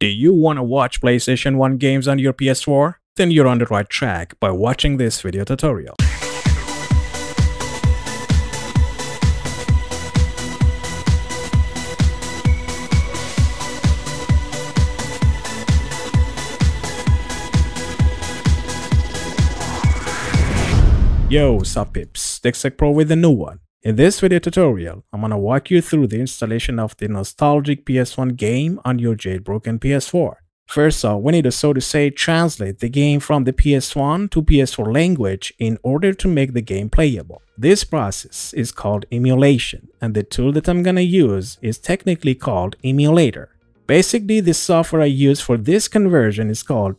Do you want to watch PlayStation 1 games on your PS4? Then you're on the right track by watching this video tutorial. Yo, sup pips, Dextech Pro with a new one. In this video tutorial, I'm gonna walk you through the installation of the nostalgic PS1 game on your jailbroken PS4. First off, we need to so to say translate the game from the PS1 to PS4 language in order to make the game playable. This process is called emulation, and the tool that I'm gonna use is technically called emulator. Basically, the software I use for this conversion is called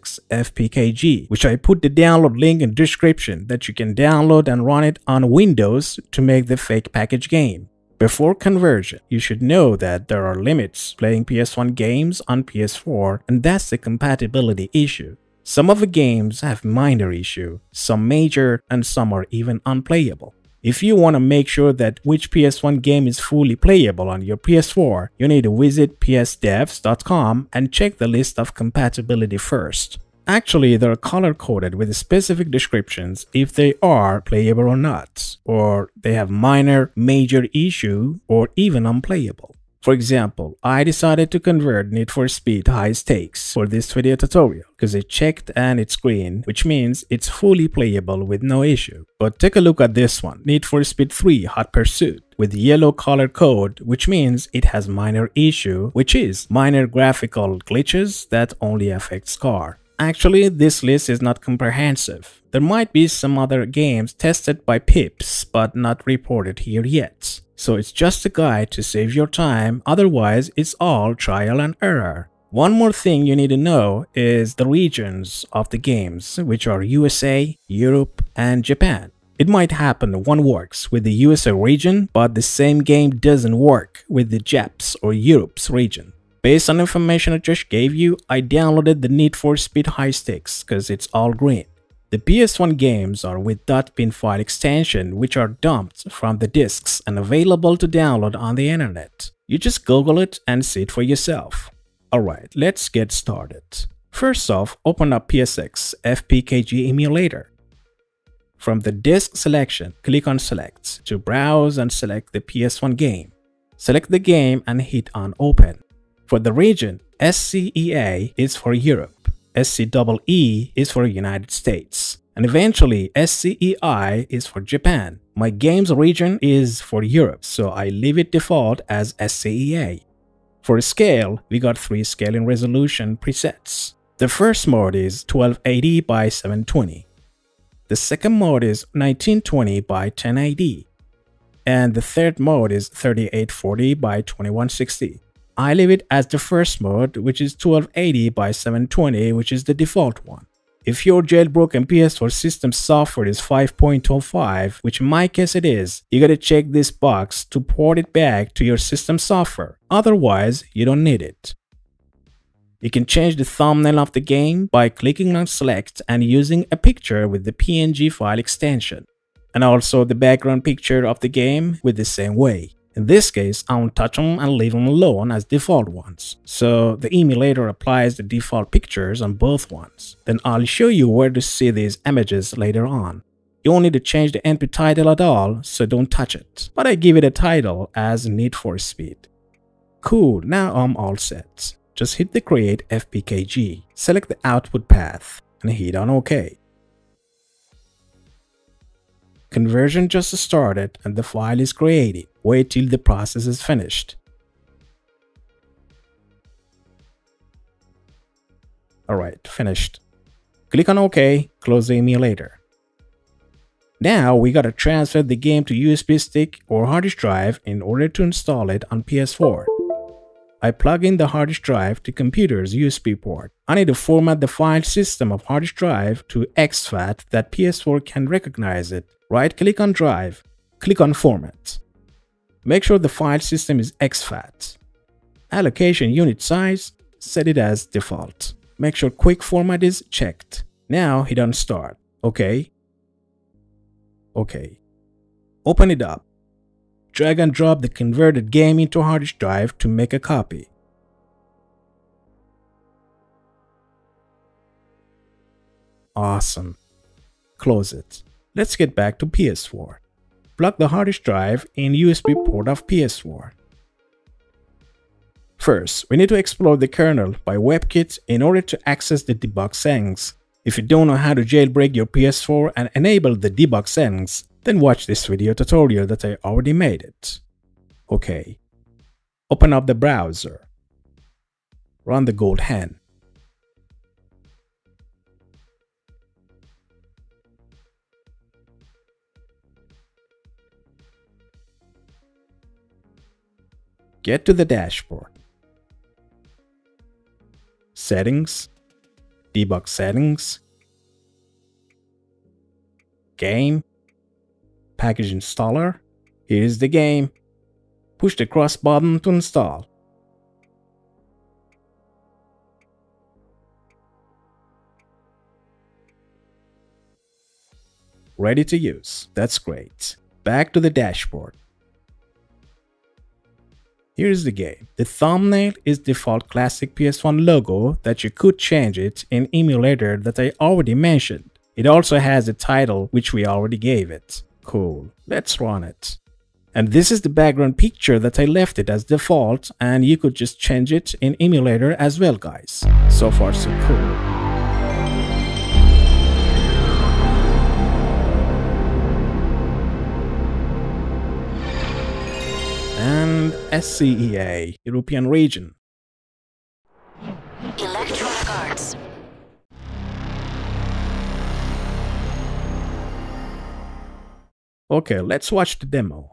PSX-FPKG, which I put the download link in description that you can download and run it on Windows to make the fake package game. Before conversion, you should know that there are limits playing PS1 games on PS4, and that's the compatibility issue. Some of the games have minor issue, some major, and some are even unplayable. If you want to make sure that which PS1 game is fully playable on your PS4, you need to visit psdevs.com and check the list of compatibility first. Actually, they're color-coded with specific descriptions if they are playable or not, or they have minor, major issue, or even unplayable. For example, I decided to convert Need for Speed High Stakes for this video tutorial because it checked and it's green, which means it's fully playable with no issue. But take a look at this one, Need for Speed 3 Hot Pursuit, with yellow color code, which means it has minor issue, which is minor graphical glitches that only affects car. Actually, this list is not comprehensive. There might be some other games tested by pips but not reported here yet. So it's just a guide to save your time, otherwise it's all trial and error. One more thing you need to know is the regions of the games, which are USA, Europe, and Japan. It might happen one works with the USA region, but the same game doesn't work with the Japs or Europe's region. Based on information I just gave you, I downloaded the Need for Speed High Stakes because it's all green. The PS1 games are with .bin file extension, which are dumped from the disks and available to download on the internet. You just Google it and see it for yourself. Alright, let's get started. First off, open up PSX-FPKG emulator. From the disk selection, click on Select to browse and select the PS1 game. Select the game and hit on Open. For the region, SCEA is for Europe. SCEE is for United States, and eventually SCEI is for Japan. My game's region is for Europe, so I leave it default as SCEA. For scale, we got 3 scaling resolution presets. The first mode is 1280 by 720. The second mode is 1920 by 1080. And the third mode is 3840 by 2160. I leave it as the first mode, which is 1280 by 720, which is the default one. If your jailbroken PS4 system software is 5.05, which in my case it is, you gotta check this box to port it back to your system software. Otherwise, you don't need it. You can change the thumbnail of the game by clicking on Select and using a picture with the PNG file extension, and also the background picture of the game with the same way. In this case, I won't touch them and leave them alone as default ones. So the emulator applies the default pictures on both ones. Then I'll show you where to see these images later on. You won't need to change the input title at all, so don't touch it. But I give it a title as Need for Speed. Cool, now I'm all set. Just hit the Create FPKG, select the output path, and hit on OK. Conversion just started and the file is created. Wait till the process is finished. Alright, finished. Click on OK, close the emulator. Now we gotta transfer the game to USB stick or hard disk drive in order to install it on PS4. I plug in the hard disk drive to computer's USB port. I need to format the file system of hard disk drive to exFAT that PS4 can recognize it. Right-click on Drive, click on Format. Make sure the file system is exFAT. Allocation unit size, set it as default. Make sure Quick Format is checked. Now hit on Start. OK. OK. Open it up. Drag and drop the converted game into hard disk drive to make a copy. Awesome. Close it. Let's get back to PS4. Plug the hard disk drive in USB port of PS4. First, we need to explore the kernel by WebKit in order to access the debug settings. If you don't know how to jailbreak your PS4 and enable the debug settings, then watch this video tutorial that I already made it. Okay. Open up the browser. Run the gold hen. Get to the dashboard. Settings. Debug settings. Game. Package installer. Here's the game. Push the cross button to install. Ready to use. That's great. Back to the dashboard. Here's the game. The thumbnail is default classic PS1 logo that you could change it in emulator that I already mentioned. It also has a title which we already gave it. Cool. Let's run it. And this is the background picture that I left it as default, and you could just change it in emulator as well, guys. So far so cool. And SCEA, European region. Electronic Arts. Okay, let's watch the demo.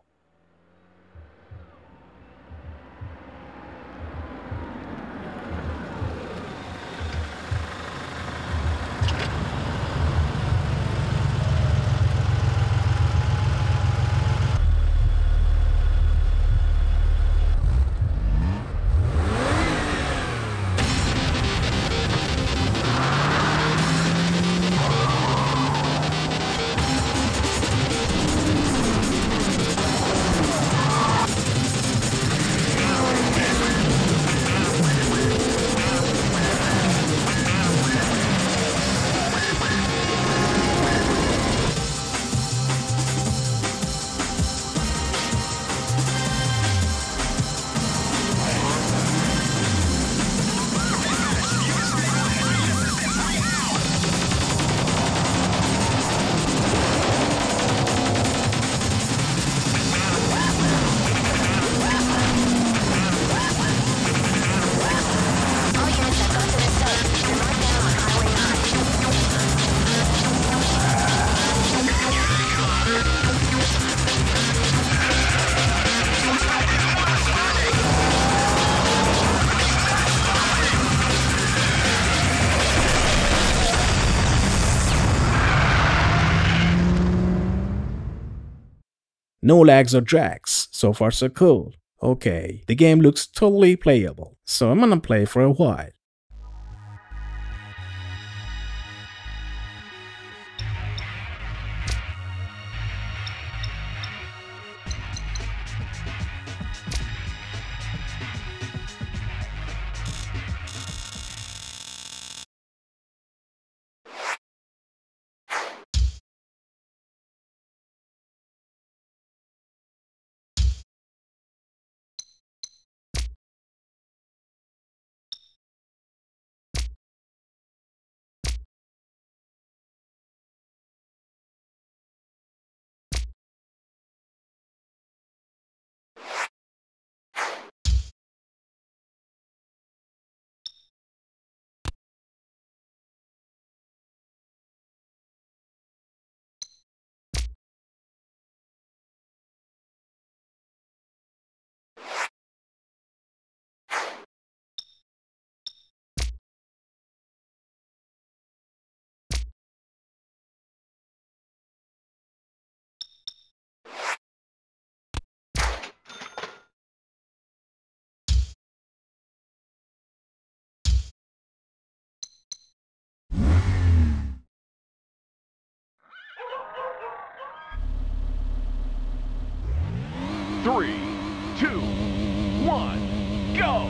No lags or drags. So far so cool. Okay, the game looks totally playable, so I'm gonna play for a while. Three, two, one, go!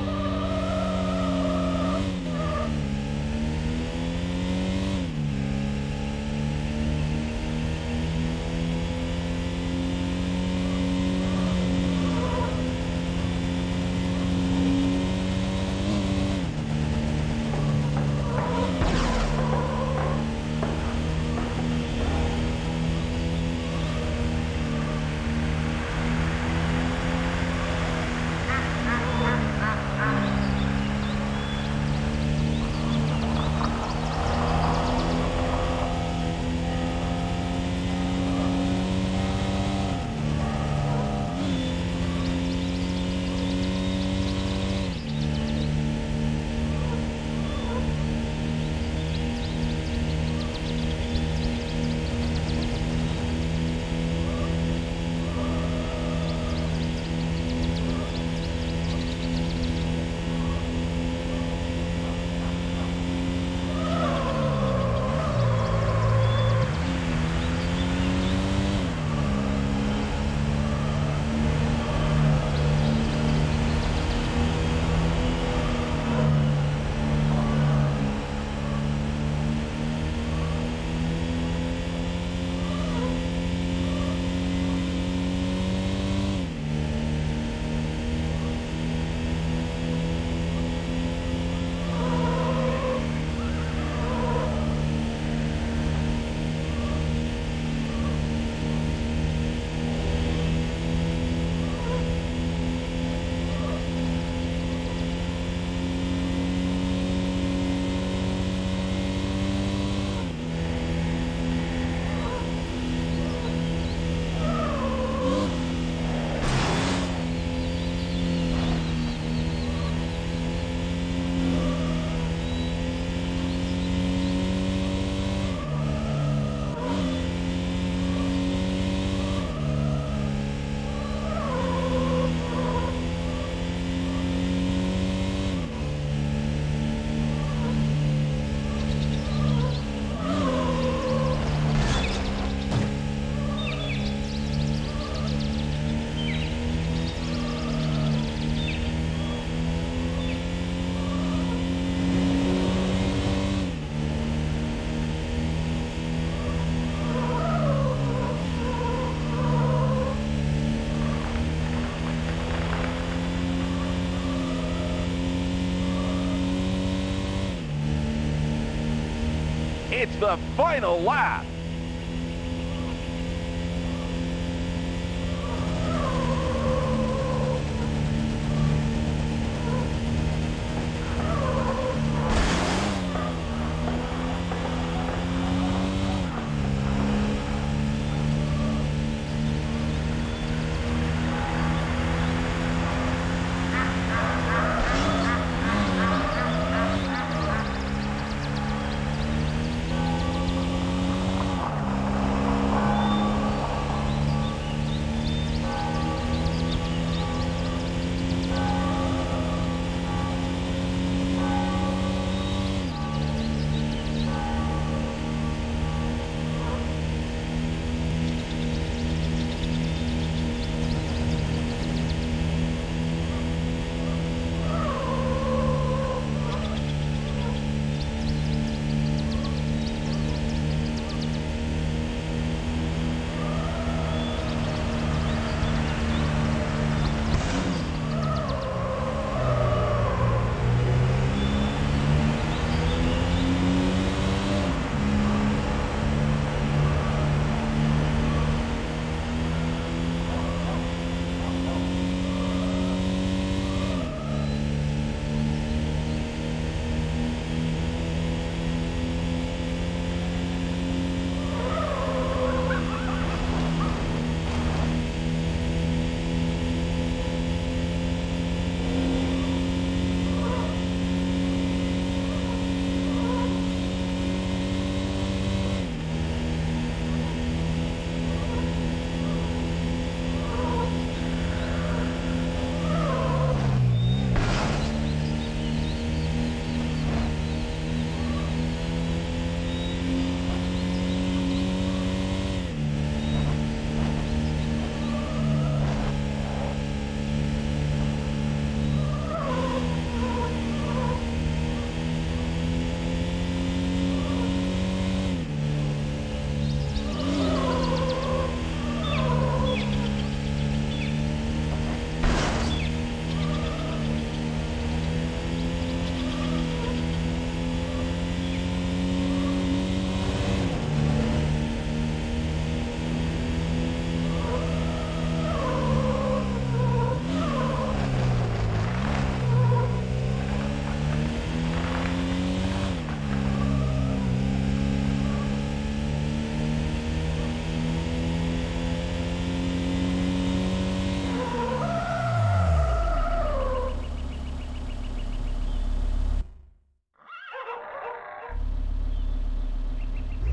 It's the final lap.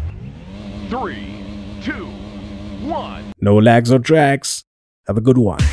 Three, two, one. No lags or drags. Have a good one.